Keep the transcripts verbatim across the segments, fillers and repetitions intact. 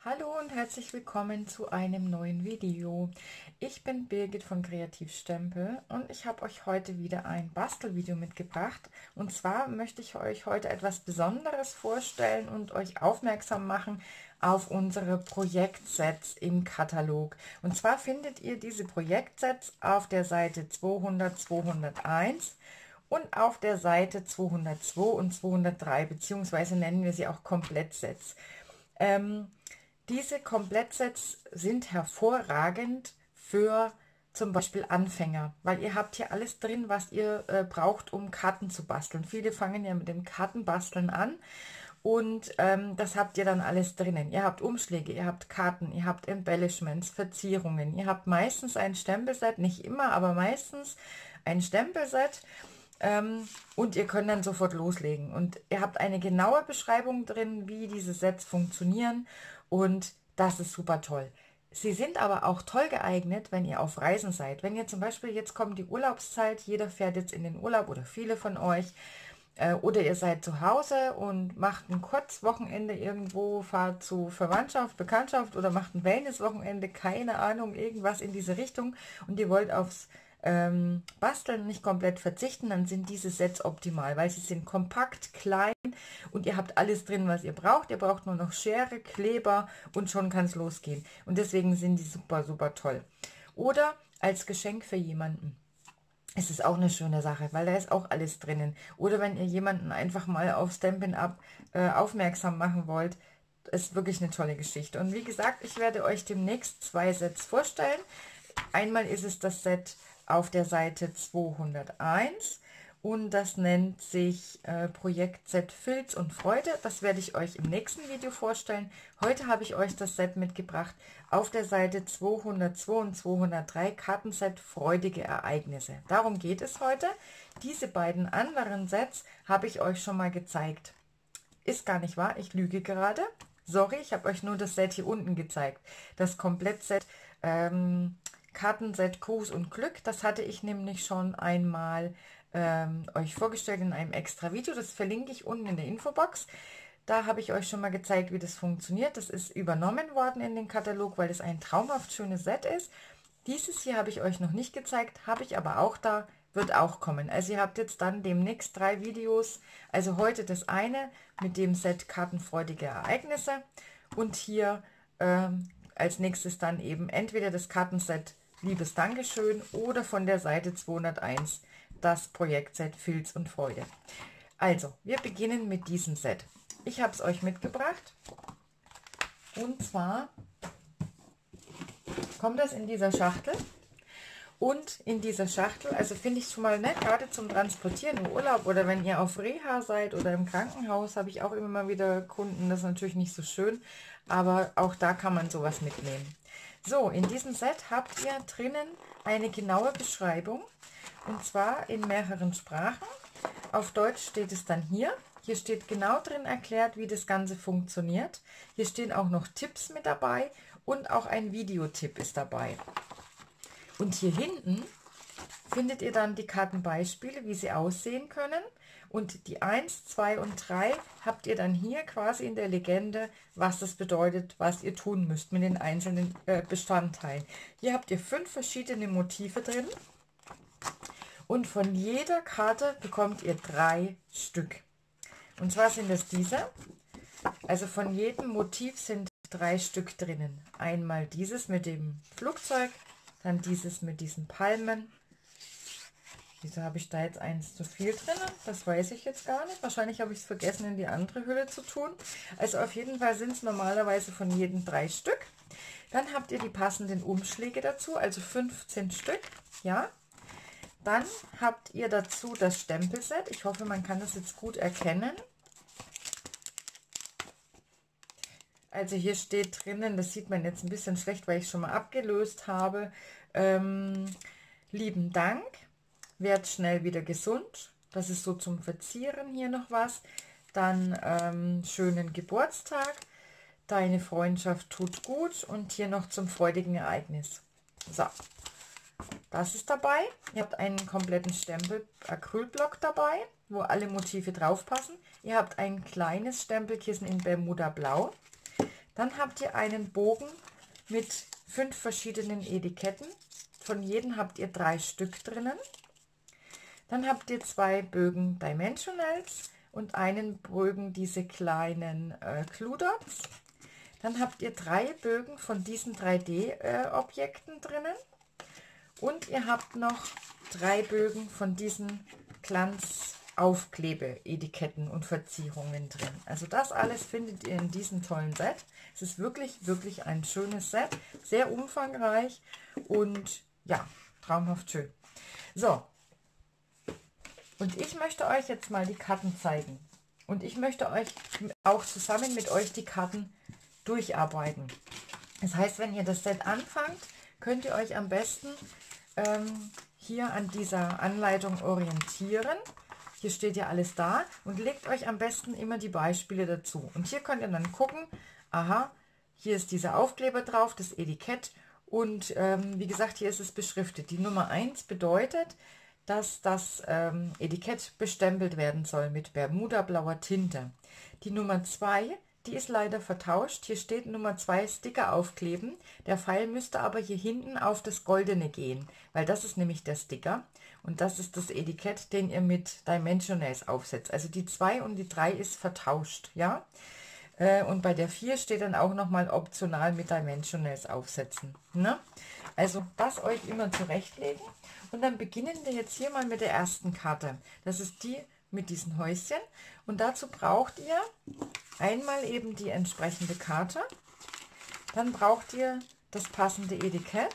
Hallo und herzlich willkommen zu einem neuen Video. Ich bin Birgit von Kreativstempel und ich habe euch heute wieder ein Bastelvideo mitgebracht. Und zwar möchte ich euch heute etwas Besonderes vorstellen und euch aufmerksam machen auf unsere Projektsets im Katalog. Und zwar findet ihr diese Projektsets auf der Seite zweihundert, zweihunderteins und auf der Seite zweihundertzwei und zweihundertdrei, beziehungsweise nennen wir sie auch Komplettsets. Ähm, Diese Komplettsets sind hervorragend für zum Beispiel Anfänger, weil ihr habt hier alles drin, was ihr äh, braucht, um Karten zu basteln. Viele fangen ja mit dem Kartenbasteln an und ähm, das habt ihr dann alles drinnen. Ihr habt Umschläge, ihr habt Karten, ihr habt Embellishments, Verzierungen. Ihr habt meistens ein Stempelset, nicht immer, aber meistens ein Stempelset. Ähm, und ihr könnt dann sofort loslegen. Und ihr habt eine genaue Beschreibung drin, wie diese Sets funktionieren. Und das ist super toll. Sie sind aber auch toll geeignet, wenn ihr auf Reisen seid. Wenn ihr zum Beispiel, jetzt kommt die Urlaubszeit, jeder fährt jetzt in den Urlaub oder viele von euch. Äh, oder ihr seid zu Hause und macht ein Kurzwochenende irgendwo, fahrt zu Verwandtschaft, Bekanntschaft oder macht ein Wellnesswochenende, keine Ahnung, irgendwas in diese Richtung. Und ihr wollt aufs ähm, Basteln nicht komplett verzichten, dann sind diese Sets optimal, weil sie sind kompakt, klein und ihr habt alles drin, was ihr braucht. Ihr braucht nur noch Schere, Kleber und schon kann es losgehen. Und deswegen sind die super, super toll. Oder als Geschenk für jemanden. Es ist auch eine schöne Sache, weil da ist auch alles drinnen. Oder wenn ihr jemanden einfach mal auf Stampin' Up äh, aufmerksam machen wollt, ist wirklich eine tolle Geschichte. Und wie gesagt, ich werde euch demnächst zwei Sets vorstellen. Einmal ist es das Set auf der Seite zweihunderteins und das nennt sich äh, Projektset Filz und Freude. Das werde ich euch im nächsten Video vorstellen. Heute habe ich euch das Set mitgebracht auf der Seite zweihundertzwei und zweihundertdrei, Kartenset Freudige Ereignisse. Darum geht es heute. Diese beiden anderen Sets habe ich euch schon mal gezeigt. Ist gar nicht wahr, ich lüge gerade. Sorry, ich habe euch nur das Set hier unten gezeigt. Das Komplettset ähm, Kartenset Gruß und Glück, das hatte ich nämlich schon einmal ähm, euch vorgestellt in einem extra Video. Das verlinke ich unten in der Infobox. Da habe ich euch schon mal gezeigt, wie das funktioniert. Das ist übernommen worden in den Katalog, weil es ein traumhaft schönes Set ist. Dieses hier habe ich euch noch nicht gezeigt, habe ich aber auch da, wird auch kommen. Also ihr habt jetzt dann demnächst drei Videos. Also heute das eine mit dem Set Kartenfreudige Ereignisse und hier ähm, als nächstes dann eben entweder das Kartenset Liebes Dankeschön oder von der Seite zweihunderteins das Projektset Filz und Freude. Also, wir beginnen mit diesem Set. Ich habe es euch mitgebracht und zwar kommt das in dieser Schachtel. Und in dieser Schachtel, also finde ich schon mal nett, gerade zum Transportieren im Urlaub oder wenn ihr auf Reha seid oder im Krankenhaus, habe ich auch immer mal wieder Kunden, das ist natürlich nicht so schön, aber auch da kann man sowas mitnehmen. So, in diesem Set habt ihr drinnen eine genaue Beschreibung und zwar in mehreren Sprachen. Auf Deutsch steht es dann hier. Hier steht genau drin erklärt, wie das Ganze funktioniert. Hier stehen auch noch Tipps mit dabei und auch ein Videotipp ist dabei. Und hier hinten findet ihr dann die Kartenbeispiele, wie sie aussehen können. Und die eins, zwei und drei habt ihr dann hier quasi in der Legende, was das bedeutet, was ihr tun müsst mit den einzelnen äh, Bestandteilen. Hier habt ihr fünf verschiedene Motive drin. Und von jeder Karte bekommt ihr drei Stück. Und zwar sind es diese. Also von jedem Motiv sind drei Stück drinnen. Einmal dieses mit dem Flugzeug. Dann dieses mit diesen Palmen. Wieso habe ich da jetzt eins zu viel drin? Das weiß ich jetzt gar nicht. Wahrscheinlich habe ich es vergessen, in die andere Hülle zu tun. Also auf jeden Fall sind es normalerweise von jedem drei Stück. Dann habt ihr die passenden Umschläge dazu, also fünfzehn Stück. Ja. Dann habt ihr dazu das Stempelset. Ich hoffe, man kann das jetzt gut erkennen. Also hier steht drinnen, das sieht man jetzt ein bisschen schlecht, weil ich schon mal abgelöst habe. Ähm, lieben Dank, werd schnell wieder gesund. Das ist so zum Verzieren hier noch was. Dann ähm, schönen Geburtstag. Deine Freundschaft tut gut. Und hier noch zum freudigen Ereignis. So, das ist dabei. Ihr habt einen kompletten Stempel-Acrylblock dabei, wo alle Motive drauf passen. Ihr habt ein kleines Stempelkissen in Bermuda Blau. Dann habt ihr einen Bogen mit fünf verschiedenen Etiketten. Von jedem habt ihr drei Stück drinnen. Dann habt ihr zwei Bögen Dimensionals und einen Bogen diese kleinen äh, Clue Dots. Dann habt ihr drei Bögen von diesen drei D-Objekten äh, drinnen. Und ihr habt noch drei Bögen von diesen Glanz-Aufklebe-Etiketten und Verzierungen drin. Also das alles findet ihr in diesem tollen Set. Es ist wirklich, wirklich ein schönes Set. Sehr umfangreich und ja, traumhaft schön. So. Und ich möchte euch jetzt mal die Karten zeigen. Und ich möchte euch auch zusammen mit euch die Karten durcharbeiten. Das heißt, wenn ihr das Set anfangt, könnt ihr euch am besten ähm, hier an dieser Anleitung orientieren. Hier steht ja alles da und legt euch am besten immer die Beispiele dazu. Und hier könnt ihr dann gucken, aha, hier ist dieser Aufkleber drauf, das Etikett. Und ähm, wie gesagt, hier ist es beschriftet. Die Nummer eins bedeutet, dass das ähm, Etikett bestempelt werden soll mit Bermuda blauer Tinte. Die Nummer zwei, die ist leider vertauscht. Hier steht Nummer zwei Sticker aufkleben. Der Pfeil müsste aber hier hinten auf das Goldene gehen, weil das ist nämlich der Sticker. Und das ist das Etikett, den ihr mit Dimensionals aufsetzt. Also die zwei und die drei ist vertauscht, ja. Äh, und bei der vier steht dann auch nochmal optional mit Dimensionals aufsetzen. Ne? Also das euch immer zurechtlegen. Und dann beginnen wir jetzt hier mal mit der ersten Karte. Das ist die mit diesen Häuschen. Und dazu braucht ihr einmal eben die entsprechende Karte. Dann braucht ihr das passende Etikett.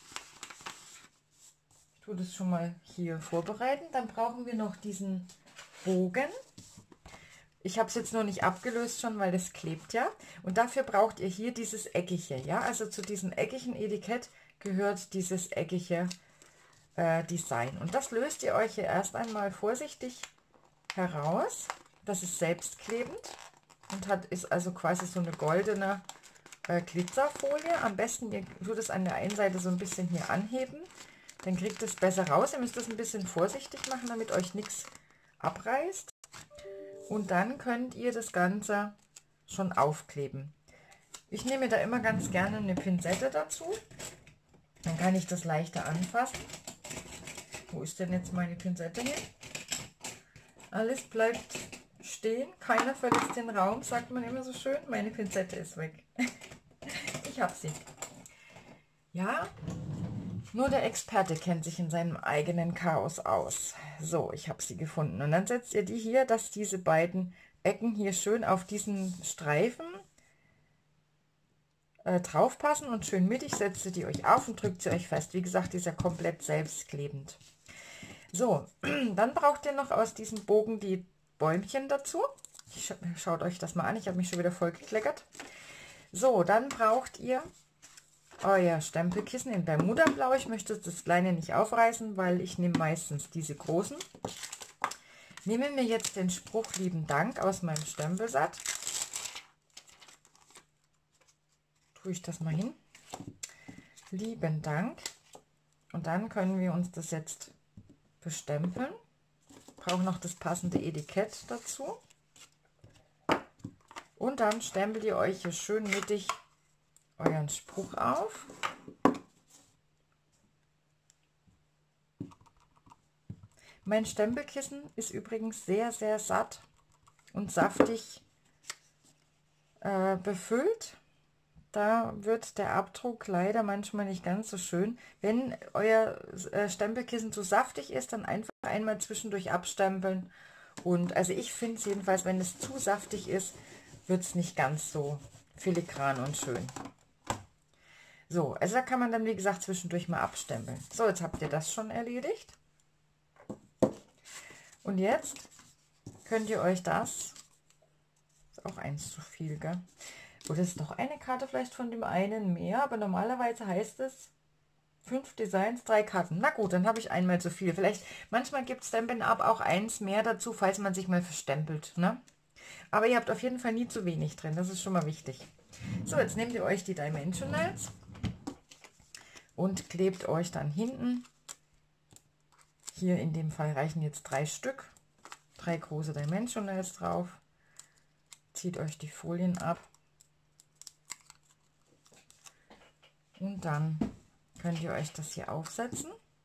Ich tue das schon mal hier vorbereiten. Dann brauchen wir noch diesen Bogen. Ich habe es jetzt noch nicht abgelöst schon, weil das klebt ja. Und dafür braucht ihr hier dieses Eckige. Ja, also zu diesem eckigen Etikett gehört dieses eckige äh, Design. Und das löst ihr euch hier erst einmal vorsichtig heraus. Das ist selbstklebend und hat, ist also quasi so eine goldene äh, Glitzerfolie. Am besten ihr tut es an der einen Seite so ein bisschen hier anheben. Dann kriegt es besser raus. Ihr müsst das ein bisschen vorsichtig machen, damit euch nichts abreißt. Und dann könnt ihr das Ganze schon aufkleben. Ich nehme da immer ganz gerne eine Pinzette dazu. Dann kann ich das leichter anfassen. Wo ist denn jetzt meine Pinzette hin? Alles bleibt stehen. Keiner verlässt den Raum, sagt man immer so schön. Meine Pinzette ist weg. Ich habe sie. Ja, nur der Experte kennt sich in seinem eigenen Chaos aus. So, ich habe sie gefunden. Und dann setzt ihr die hier, dass diese beiden Ecken hier schön auf diesen Streifen äh, drauf passen und schön mittig setzt ihr die euch auf und drückt sie euch fest. Wie gesagt, die ist ja komplett selbstklebend. So, dann braucht ihr noch aus diesem Bogen die Bäumchen dazu. Scha schaut euch das mal an, ich habe mich schon wieder voll gekleckert. So, dann braucht ihr euer Stempelkissen in Bermuda-Blau. Ich möchte das kleine nicht aufreißen, weil ich nehme meistens diese großen. Nehmen wir jetzt den Spruch Lieben Dank aus meinem Stempelsatz. Tue ich das mal hin. Lieben Dank. Und dann können wir uns das jetzt bestempeln. Brauche noch das passende Etikett dazu. Und dann stempelt ihr euch hier schön mittig euren Spruch auf. Mein Stempelkissen ist übrigens sehr, sehr satt und saftig äh, befüllt. Da wird der Abdruck leider manchmal nicht ganz so schön. Wenn euer äh, Stempelkissen zu saftig ist, dann einfach einmal zwischendurch abstempeln. Und also ich finde es jedenfalls, wenn es zu saftig ist, wird es nicht ganz so filigran und schön. So, also da kann man dann, wie gesagt, zwischendurch mal abstempeln. So, jetzt habt ihr das schon erledigt. Und jetzt könnt ihr euch das, ist auch eins zu viel, gell? Oder ist doch eine Karte vielleicht von dem einen mehr, aber normalerweise heißt es fünf Designs, drei Karten. Na gut, dann habe ich einmal zu viel. Vielleicht, manchmal gibt Stampin' Up auch eins mehr dazu, falls man sich mal verstempelt, ne? Aber ihr habt auf jeden Fall nie zu wenig drin, das ist schon mal wichtig. So, jetzt nehmt ihr euch die Dimensionals und klebt euch dann hinten. Hier in dem Fall reichen jetzt drei Stück, drei große Dimensionals drauf. Zieht euch die Folien ab. Und dann könnt ihr euch das hier aufsetzen.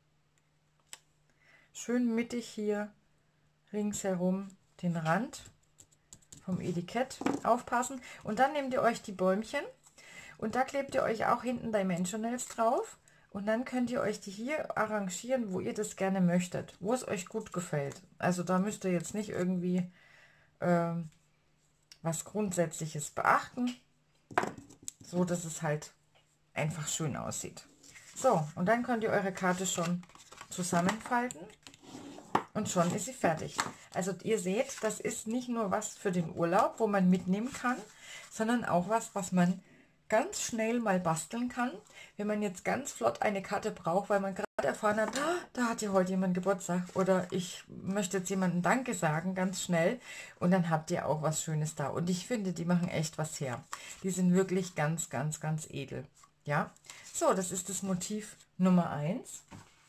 Schön mittig hier ringsherum den Rand vom Etikett aufpassen. Und dann nehmt ihr euch die Bäumchen und da klebt ihr euch auch hinten Dimensionals drauf. Und dann könnt ihr euch die hier arrangieren, wo ihr das gerne möchtet, wo es euch gut gefällt. Also da müsst ihr jetzt nicht irgendwie ähm, was Grundsätzliches beachten, so dass es halt einfach schön aussieht. So, und dann könnt ihr eure Karte schon zusammenfalten und schon ist sie fertig. Also ihr seht, das ist nicht nur was für den Urlaub, wo man mitnehmen kann, sondern auch was, was man ganz schnell mal basteln kann, wenn man jetzt ganz flott eine Karte braucht, weil man gerade erfahren hat, oh, da hat ja heute jemand Geburtstag oder ich möchte jetzt jemandem Danke sagen, ganz schnell, und dann habt ihr auch was Schönes da. Und ich finde, die machen echt was her. Die sind wirklich ganz, ganz, ganz edel. Ja, so, das ist das Motiv Nummer eins.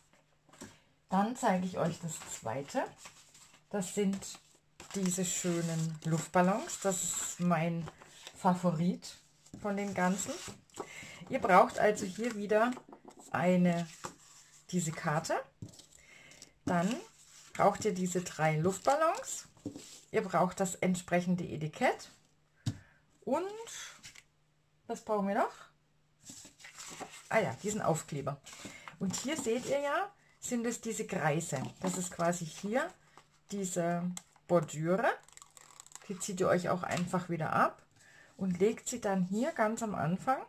Dann zeige ich euch das zweite. Das sind diese schönen Luftballons. Das ist mein Favorit von den ganzen. Ihr braucht also hier wieder eine diese Karte. Dann braucht ihr diese drei Luftballons. Ihr braucht das entsprechende Etikett. Und was brauchen wir noch? Ah ja, diesen Aufkleber. Und hier seht ihr ja, sind es diese Kreise. Das ist quasi hier diese Bordüre. Die zieht ihr euch auch einfach wieder ab und legt sie dann hier ganz am Anfang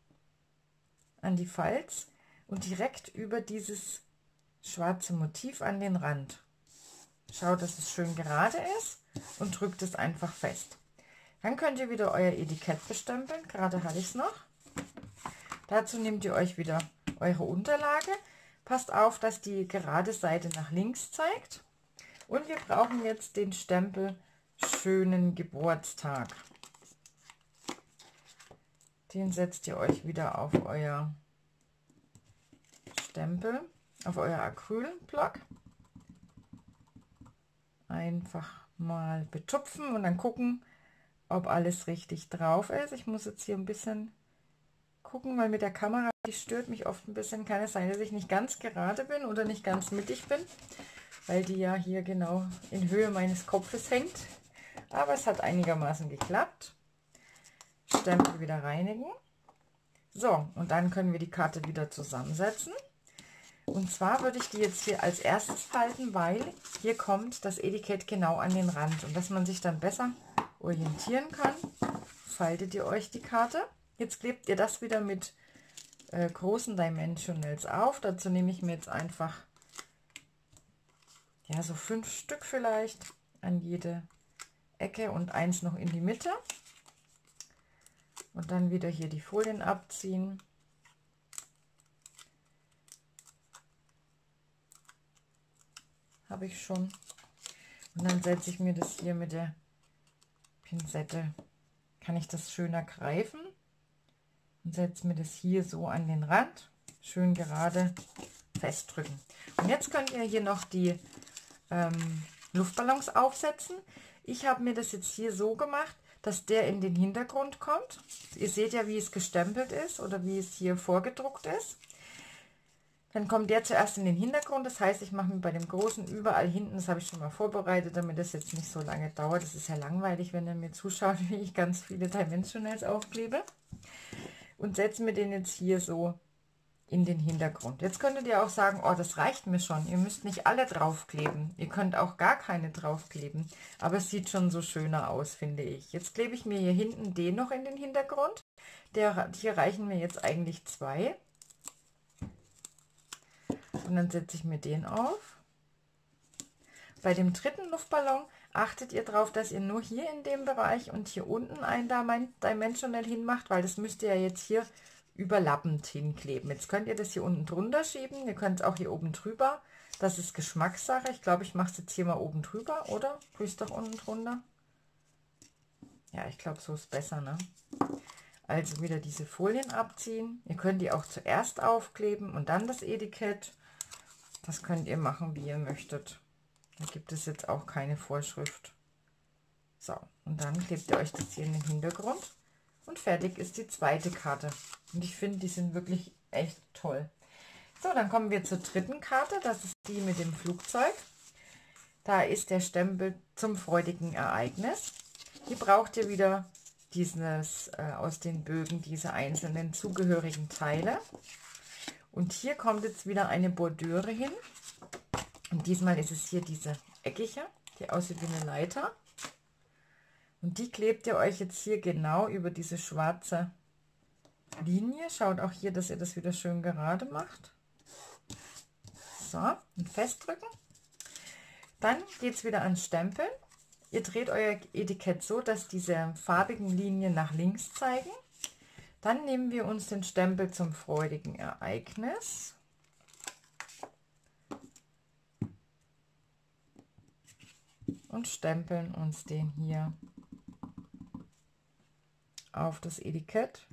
an die Falz und direkt über dieses schwarze Motiv an den Rand. Schaut, dass es schön gerade ist und drückt es einfach fest. Dann könnt ihr wieder euer Etikett bestempeln. Gerade hatte ich es noch. Dazu nehmt ihr euch wieder eure Unterlage. Passt auf, dass die gerade Seite nach links zeigt. Und wir brauchen jetzt den Stempel Schönen Geburtstag. Den setzt ihr euch wieder auf euer Stempel, auf euer Acrylblock. Einfach mal betupfen und dann gucken, ob alles richtig drauf ist. Ich muss jetzt hier ein bisschen gucken, weil mit der Kamera, die stört mich oft ein bisschen. Kann es sein, dass ich nicht ganz gerade bin oder nicht ganz mittig bin, weil die ja hier genau in Höhe meines Kopfes hängt. Aber es hat einigermaßen geklappt. Stempel wieder reinigen. So, und dann können wir die Karte wieder zusammensetzen. Und zwar würde ich die jetzt hier als erstes falten, weil hier kommt das Etikett genau an den Rand. Und dass man sich dann besser orientieren kann, faltet ihr euch die Karte. Jetzt klebt ihr das wieder mit äh, großen Dimensionals auf. Dazu nehme ich mir jetzt einfach ja so fünf Stück vielleicht an jede Ecke und eins noch in die Mitte. Und dann wieder hier die Folien abziehen. Habe ich schon. Und dann setze ich mir das hier mit der Pinzette. Kann ich das schöner greifen. Und setze mir das hier so an den Rand. Schön gerade festdrücken. Und jetzt könnt ihr hier noch die ähm, Luftballons aufsetzen. Ich habe mir das jetzt hier so gemacht, dass der in den Hintergrund kommt. Ihr seht ja, wie es gestempelt ist oder wie es hier vorgedruckt ist. Dann kommt der zuerst in den Hintergrund. Das heißt, ich mache mir bei dem großen überall hinten, das habe ich schon mal vorbereitet, damit das jetzt nicht so lange dauert. Das ist ja langweilig, wenn ihr mir zuschaut, wie ich ganz viele Dimensionals aufklebe. Und setze mir den jetzt hier so in den Hintergrund. Jetzt könntet ihr auch sagen, oh, das reicht mir schon. Ihr müsst nicht alle draufkleben. Ihr könnt auch gar keine draufkleben. Aber es sieht schon so schöner aus, finde ich. Jetzt klebe ich mir hier hinten den noch in den Hintergrund. Der, hier reichen mir jetzt eigentlich zwei. Und dann setze ich mir den auf. Bei dem dritten Luftballon achtet ihr darauf, dass ihr nur hier in dem Bereich und hier unten ein Dimensional hinmacht, weil das müsst ihr ja jetzt hier überlappend hinkleben. Jetzt könnt ihr das hier unten drunter schieben. Ihr könnt es auch hier oben drüber. Das ist Geschmackssache. Ich glaube, ich mache es jetzt hier mal oben drüber, oder? Tue ich es doch unten drunter? Ja, ich glaube, so ist besser, ne? Also wieder diese Folien abziehen. Ihr könnt die auch zuerst aufkleben und dann das Etikett. Das könnt ihr machen, wie ihr möchtet. Da gibt es jetzt auch keine Vorschrift. So, und dann klebt ihr euch das hier in den Hintergrund. Und fertig ist die zweite Karte. Und ich finde, die sind wirklich echt toll. So, dann kommen wir zur dritten Karte. Das ist die mit dem Flugzeug. Da ist der Stempel zum freudigen Ereignis. Hier braucht ihr wieder dieses äh, aus den Bögen, diese einzelnen zugehörigen Teile. Und hier kommt jetzt wieder eine Bordüre hin. Und diesmal ist es hier diese eckige, die aussieht wie eine Leiter. Und die klebt ihr euch jetzt hier genau über diese schwarze Linie. Schaut auch hier, dass ihr das wieder schön gerade macht. So, und festdrücken. Dann geht es wieder ans Stempeln. Ihr dreht euer Etikett so, dass diese farbigen Linien nach links zeigen. Dann nehmen wir uns den Stempel zum freudigen Ereignis. Und stempeln uns den hier auf das Etikett.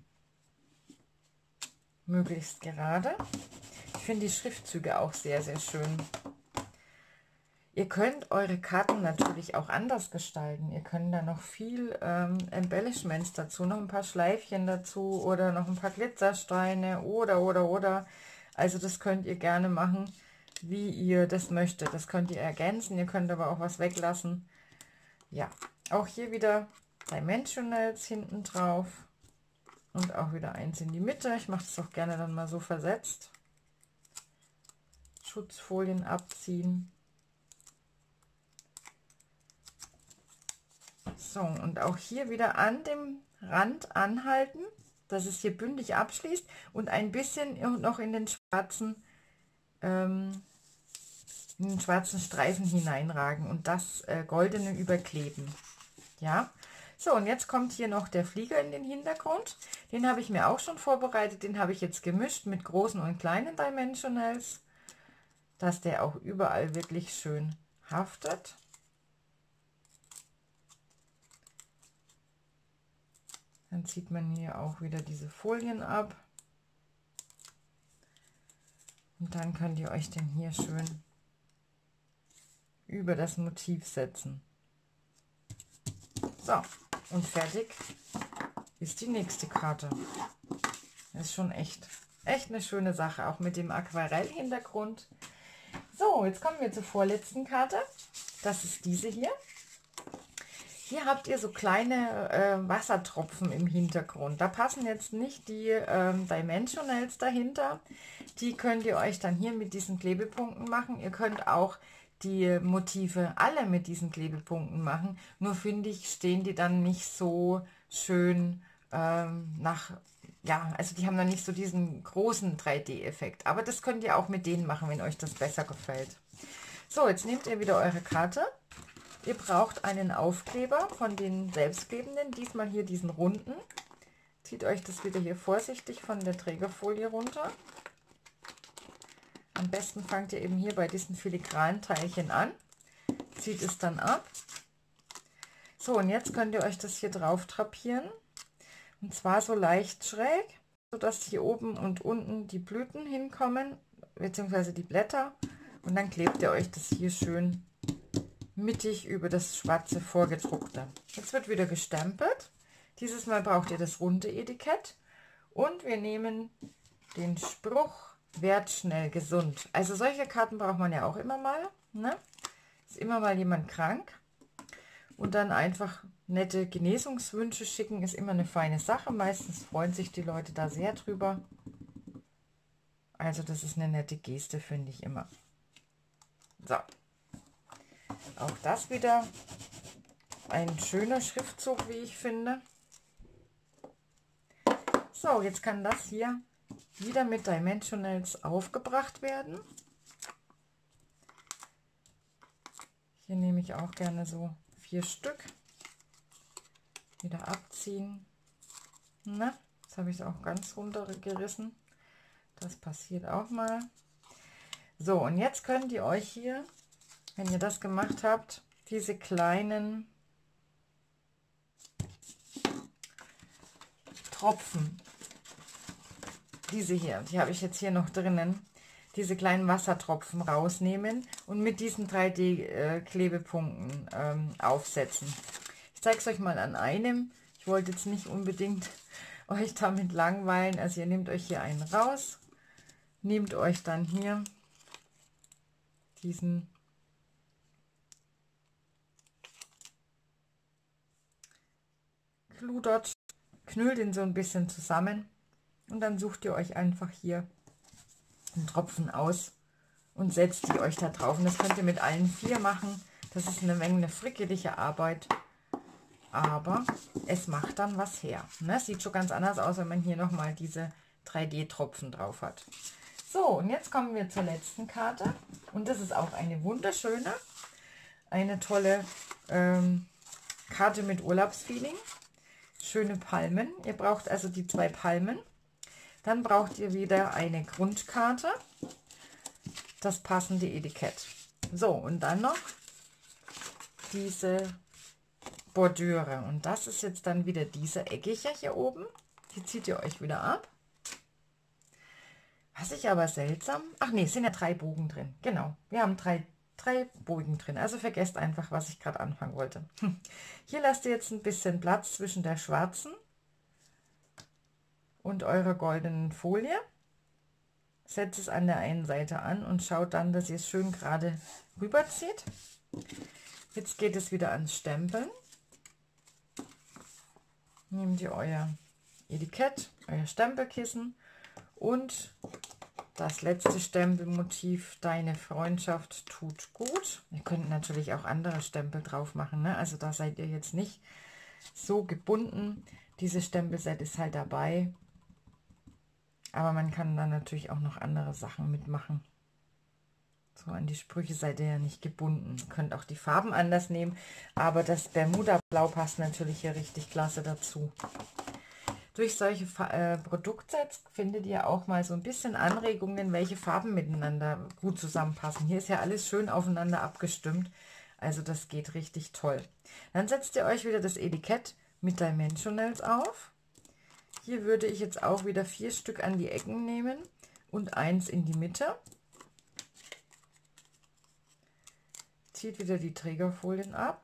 Möglichst gerade. Ich finde die Schriftzüge auch sehr, sehr schön. Ihr könnt eure Karten natürlich auch anders gestalten. Ihr könnt da noch viel ähm, Embellishments dazu, noch ein paar Schleifchen dazu oder noch ein paar Glitzersteine oder, oder, oder. Also das könnt ihr gerne machen, wie ihr das möchtet. Das könnt ihr ergänzen, ihr könnt aber auch was weglassen. Ja, auch hier wieder Dimensionals hinten drauf und auch wieder eins in die Mitte. Ich mache das auch gerne dann mal so versetzt. Schutzfolien abziehen. So, und auch hier wieder an dem Rand anhalten, dass es hier bündig abschließt und ein bisschen noch in den schwarzen, ähm, in den schwarzen Streifen hineinragen und das äh, goldene überkleben. Ja, so, und jetzt kommt hier noch der Flieger in den Hintergrund. Den habe ich mir auch schon vorbereitet, den habe ich jetzt gemischt mit großen und kleinen Dimensionals, dass der auch überall wirklich schön haftet. Dann zieht man hier auch wieder diese Folien ab. Und dann könnt ihr euch den hier schön über das Motiv setzen. So, und fertig ist die nächste Karte. Das ist schon echt, echt eine schöne Sache, auch mit dem Aquarell-Hintergrund. So, jetzt kommen wir zur vorletzten Karte. Das ist diese hier. Hier habt ihr so kleine äh, Wassertropfen im Hintergrund. Da passen jetzt nicht die ähm, Dimensionals dahinter. Die könnt ihr euch dann hier mit diesen Klebepunkten machen. Ihr könnt auch die Motive alle mit diesen Klebepunkten machen. Nur finde ich, stehen die dann nicht so schön ähm, nach, ja, also die haben dann nicht so diesen großen drei D-Effekt. Aber das könnt ihr auch mit denen machen, wenn euch das besser gefällt. So, jetzt nehmt ihr wieder eure Karte. Ihr braucht einen Aufkleber von den selbstklebenden, diesmal hier diesen runden. Zieht euch das wieder hier vorsichtig von der Trägerfolie runter. Am besten fangt ihr eben hier bei diesen filigranen Teilchen an, zieht es dann ab. So, und jetzt könnt ihr euch das hier drauf drapieren. Und zwar so leicht schräg, sodass hier oben und unten die Blüten hinkommen, beziehungsweise die Blätter. Und dann klebt ihr euch das hier schön mittig über das schwarze Vorgedruckte. Jetzt wird wieder gestempelt. Dieses Mal braucht ihr das runde Etikett. Und wir nehmen den Spruch, werd schnell gesund. Also solche Karten braucht man ja auch immer mal. Ne? Ist immer mal jemand krank. Und dann einfach nette Genesungswünsche schicken, ist immer eine feine Sache. Meistens freuen sich die Leute da sehr drüber. Also das ist eine nette Geste, finde ich immer. So. Auch das wieder ein schöner Schriftzug, wie ich finde. So, jetzt kann das hier wieder mit Dimensionals aufgebracht werden. Hier nehme ich auch gerne so vier Stück. Wieder abziehen. Na, jetzt habe ich es auch ganz runtergerissen. Das passiert auch mal. So, und jetzt könnt ihr euch hier, wenn ihr das gemacht habt, diese kleinen Tropfen, diese hier, die habe ich jetzt hier noch drinnen, diese kleinen Wassertropfen rausnehmen und mit diesen drei D-Klebepunkten ähm, aufsetzen. Ich zeige es euch mal an einem. Ich wollte jetzt nicht unbedingt euch damit langweilen. Also ihr nehmt euch hier einen raus, nehmt euch dann hier diesen Glue Dot, knüllt ihn so ein bisschen zusammen und dann sucht ihr euch einfach hier einen Tropfen aus und setzt die euch da drauf. Und das könnt ihr mit allen vier machen. Das ist eine Menge eine frickelige Arbeit, aber es macht dann was her. Ne? Sieht schon ganz anders aus, wenn man hier nochmal diese drei D-Tropfen drauf hat. So, und jetzt kommen wir zur letzten Karte. Und das ist auch eine wunderschöne, eine tolle ähm, Karte mit Urlaubsfeeling. Schöne Palmen. Ihr braucht also die zwei Palmen. Dann braucht ihr wieder eine Grundkarte. Das passende Etikett. So, und dann noch diese Bordüre. Und das ist jetzt dann wieder diese eckige hier oben. Die zieht ihr euch wieder ab. Was ich aber seltsam... Ach nee, es sind ja drei Bogen drin. Genau, wir haben drei, drei Bogen drin. Also vergesst einfach, was ich gerade anfangen wollte. Hier lasst ihr jetzt ein bisschen Platz zwischen der schwarzen und eurer goldenen Folie. Setzt es an der einen Seite an und schaut dann, dass ihr es schön gerade rüberzieht. Jetzt geht es wieder ans Stempeln. Nehmt ihr euer Etikett, euer Stempelkissen und das letzte Stempelmotiv, deine Freundschaft tut gut. Ihr könnt natürlich auch andere Stempel drauf machen, ne? Also da seid ihr jetzt nicht so gebunden. Dieses Stempelset ist halt dabei. Aber man kann dann natürlich auch noch andere Sachen mitmachen. So, an die Sprüche seid ihr ja nicht gebunden. Ihr könnt auch die Farben anders nehmen, aber das Bermuda-Blau passt natürlich hier richtig klasse dazu. Durch solche äh, Produktsets findet ihr auch mal so ein bisschen Anregungen, welche Farben miteinander gut zusammenpassen. Hier ist ja alles schön aufeinander abgestimmt, also das geht richtig toll. Dann setzt ihr euch wieder das Etikett mit Dimensionals auf. Hier würde ich jetzt auch wieder vier Stück an die Ecken nehmen und eins in die Mitte. Zieht wieder die Trägerfolien ab.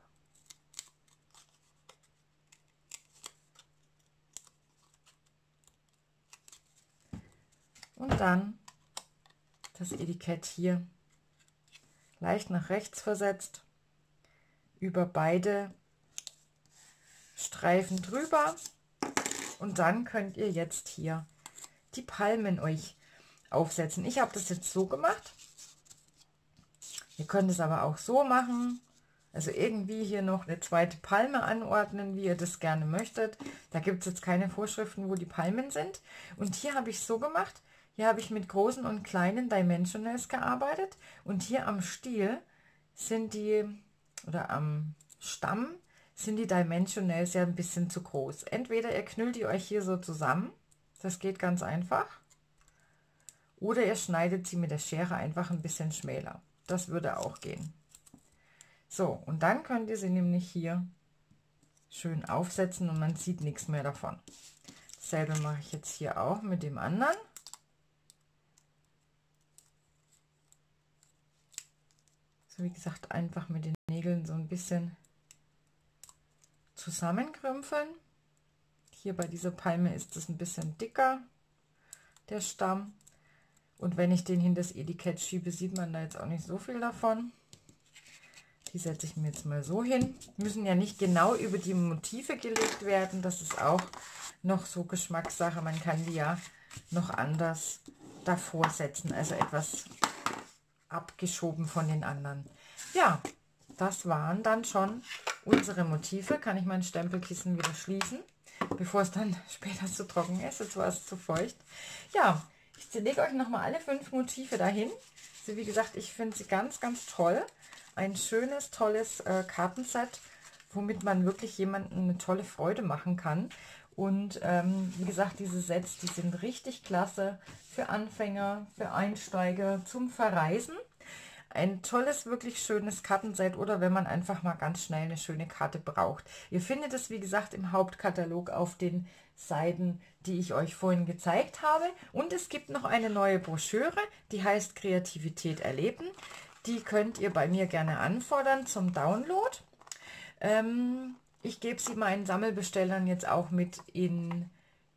Und dann das Etikett hier leicht nach rechts versetzt, über beide Streifen drüber. Und dann könnt ihr jetzt hier die Palmen euch aufsetzen. Ich habe das jetzt so gemacht. Ihr könnt es aber auch so machen. Also irgendwie hier noch eine zweite Palme anordnen, wie ihr das gerne möchtet. Da gibt es jetzt keine Vorschriften, wo die Palmen sind. Und hier habe ich so gemacht. Hier habe ich mit großen und kleinen Dimensionals gearbeitet. Und hier am Stiel sind die, oder am Stamm, sind die Dimensionals ja ein bisschen zu groß. Entweder ihr knüllt die euch hier so zusammen, das geht ganz einfach, oder ihr schneidet sie mit der Schere einfach ein bisschen schmäler. Das würde auch gehen. So, und dann könnt ihr sie nämlich hier schön aufsetzen und man sieht nichts mehr davon. Dasselbe mache ich jetzt hier auch mit dem anderen. So, wie gesagt, einfach mit den Nägeln so ein bisschen zusammenkrümpeln. Hier bei dieser Palme ist es ein bisschen dicker, der Stamm. Und wenn ich den hinter das Etikett schiebe, sieht man da jetzt auch nicht so viel davon. Die setze ich mir jetzt mal so hin. Müssen ja nicht genau über die Motive gelegt werden. Das ist auch noch so Geschmackssache. Man kann die ja noch anders davor setzen. Also etwas abgeschoben von den anderen. Ja, das waren dann schon unsere Motive. Kann ich mein Stempelkissen wieder schließen, bevor es dann später zu trocken ist. Jetzt war es zu feucht. Ja, ich lege euch nochmal alle fünf Motive dahin. Also wie gesagt, ich finde sie ganz, ganz toll. Ein schönes, tolles äh, Kartenset, womit man wirklich jemandem eine tolle Freude machen kann. Und ähm, wie gesagt, diese Sets, die sind richtig klasse für Anfänger, für Einsteiger, zum Verreisen. Ein tolles, wirklich schönes Kartenset oder wenn man einfach mal ganz schnell eine schöne Karte braucht. Ihr findet es, wie gesagt, im Hauptkatalog auf den Seiten, die ich euch vorhin gezeigt habe. Und es gibt noch eine neue Broschüre, die heißt Kreativität erleben. Die könnt ihr bei mir gerne anfordern zum Download. Ähm, Ich gebe sie meinen Sammelbestellern jetzt auch mit in,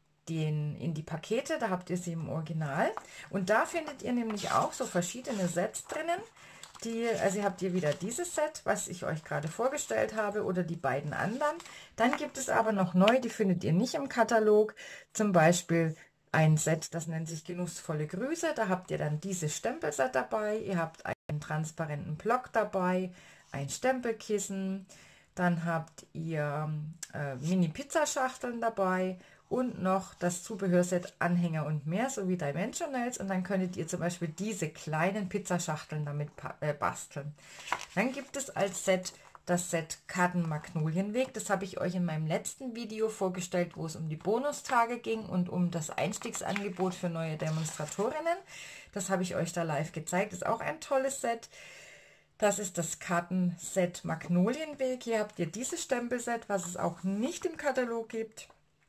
den, in die Pakete, da habt ihr sie im Original. Und da findet ihr nämlich auch so verschiedene Sets drinnen. Die, also habt ihr wieder dieses Set, was ich euch gerade vorgestellt habe, oder die beiden anderen. Dann gibt es aber noch neu, die findet ihr nicht im Katalog. Zum Beispiel ein Set, das nennt sich Genussvolle Grüße. Da habt ihr dann dieses Stempelset dabei. Ihr habt einen transparenten Block dabei, ein Stempelkissen. Dann habt ihr äh, Mini-Pizzaschachteln dabei. Und noch das Zubehörset Anhänger und mehr, sowie Dimensionals. Und dann könntet ihr zum Beispiel diese kleinen Pizzaschachteln damit äh, basteln. Dann gibt es als Set das Set Karten Magnolienweg. Das habe ich euch in meinem letzten Video vorgestellt, wo es um die Bonustage ging und um das Einstiegsangebot für neue Demonstratorinnen. Das habe ich euch da live gezeigt. Das ist auch ein tolles Set. Das ist das Kartenset Magnolienweg. Hier habt ihr dieses Stempelset, was es auch nicht im Katalog gibt.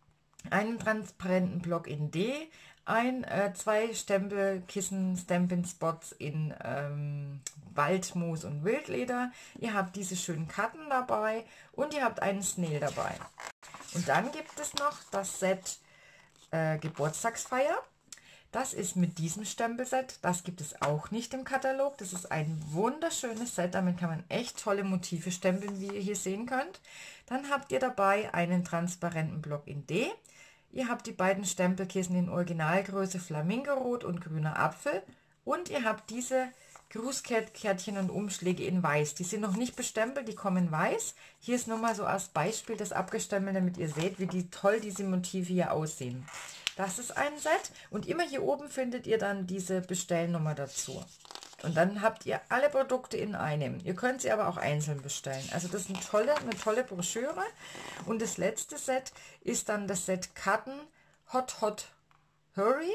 Einen transparenten Block in D, ein, äh, zwei Stempelkissen, Stampin' Spots in ähm, Waldmoos und Wildleder. Ihr habt diese schönen Karten dabei und ihr habt einen Snail dabei. Und dann gibt es noch das Set äh, Geburtstagsfeier. Das ist mit diesem Stempelset. Das gibt es auch nicht im Katalog. Das ist ein wunderschönes Set. Damit kann man echt tolle Motive stempeln, wie ihr hier sehen könnt. Dann habt ihr dabei einen transparenten Block in D. Ihr habt die beiden Stempelkissen in Originalgröße Flamingorot und grüner Apfel. Und ihr habt diese Grußkärtchen und Umschläge in weiß. Die sind noch nicht bestempelt, die kommen weiß. Hier ist nur mal so als Beispiel das abgestempelt, damit ihr seht, wie die toll diese Motive hier aussehen. Das ist ein Set und immer hier oben findet ihr dann diese Bestellnummer dazu. Und dann habt ihr alle Produkte in einem. Ihr könnt sie aber auch einzeln bestellen. Also das ist eine tolle, eine tolle Broschüre. Und das letzte Set ist dann das Set Karten Hot Hot Hurry.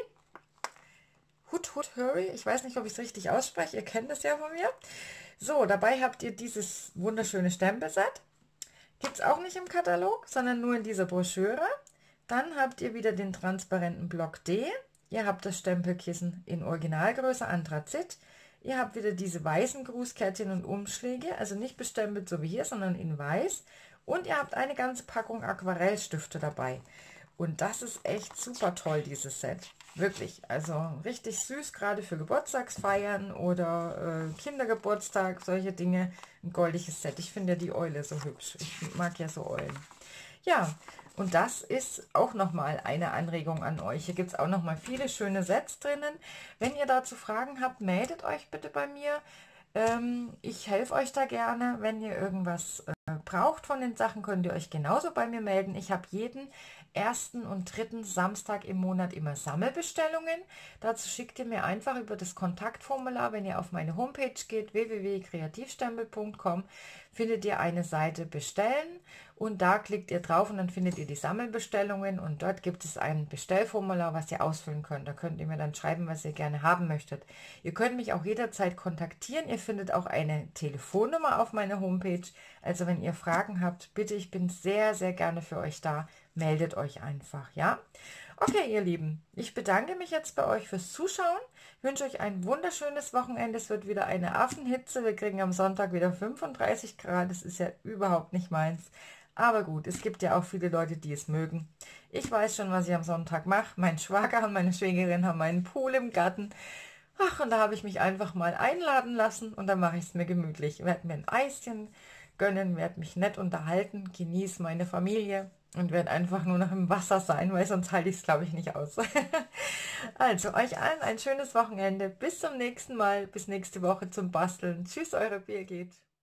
Hut Hut Hurry. Ich weiß nicht, ob ich es richtig ausspreche. Ihr kennt das ja von mir. So, dabei habt ihr dieses wunderschöne Stempelset. Gibt es auch nicht im Katalog, sondern nur in dieser Broschüre. Dann habt ihr wieder den transparenten Block D. Ihr habt das Stempelkissen in Originalgröße Anthrazit. Ihr habt wieder diese weißen Grußkärtchen und Umschläge, also nicht bestempelt so wie hier, sondern in weiß. Und ihr habt eine ganze Packung Aquarellstifte dabei. Und das ist echt super toll, dieses Set. Wirklich, also richtig süß, gerade für Geburtstagsfeiern oder äh, Kindergeburtstag, solche Dinge. Ein goldiges Set. Ich finde ja die Eule so hübsch. Ich mag ja so Eulen. Ja, und das ist auch nochmal eine Anregung an euch. Hier gibt es auch nochmal viele schöne Sets drinnen. Wenn ihr dazu Fragen habt, meldet euch bitte bei mir. Ähm, ich helfe euch da gerne. Wenn ihr irgendwas äh, braucht von den Sachen, könnt ihr euch genauso bei mir melden. Ich habe jeden ersten und dritten Samstag im Monat immer Sammelbestellungen. Dazu schickt ihr mir einfach über das Kontaktformular, wenn ihr auf meine Homepage geht, w w w punkt kreativstempel punkt com, findet ihr eine Seite Bestellen und da klickt ihr drauf und dann findet ihr die Sammelbestellungen und dort gibt es ein Bestellformular, was ihr ausfüllen könnt. Da könnt ihr mir dann schreiben, was ihr gerne haben möchtet. Ihr könnt mich auch jederzeit kontaktieren. Ihr findet auch eine Telefonnummer auf meiner Homepage. Also wenn ihr Fragen habt, bitte, ich bin sehr, sehr gerne für euch da. Meldet euch einfach, ja? Okay, ihr Lieben, ich bedanke mich jetzt bei euch fürs Zuschauen. Ich wünsche euch ein wunderschönes Wochenende. Es wird wieder eine Affenhitze. Wir kriegen am Sonntag wieder fünfunddreißig Grad. Das ist ja überhaupt nicht meins. Aber gut, es gibt ja auch viele Leute, die es mögen. Ich weiß schon, was ich am Sonntag mache. Mein Schwager und meine Schwägerin haben einen Pool im Garten. Ach, und da habe ich mich einfach mal einladen lassen und dann mache ich es mir gemütlich. Ich werde mir ein Eischen gönnen, werde mich nett unterhalten, genieße meine Familie und werde einfach nur noch im Wasser sein, weil sonst halte ich es, glaube ich, nicht aus. Also, euch allen ein schönes Wochenende. Bis zum nächsten Mal, bis nächste Woche zum Basteln. Tschüss, eure Birgit.